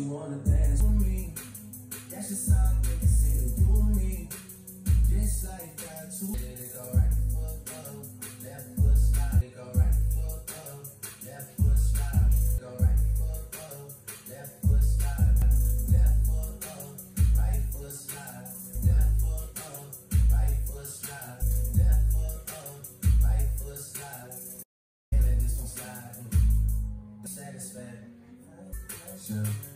you wanna dance with me? That's just how I think it's in you and me. Just like that too. They go right foot up, left foot slide. They go right foot up, left foot slide. Go right foot up, left foot slide. Left foot up, right foot slide. Left foot up, right foot slide. Left foot up, right foot slide. Can't let this one slide. Satisfaction.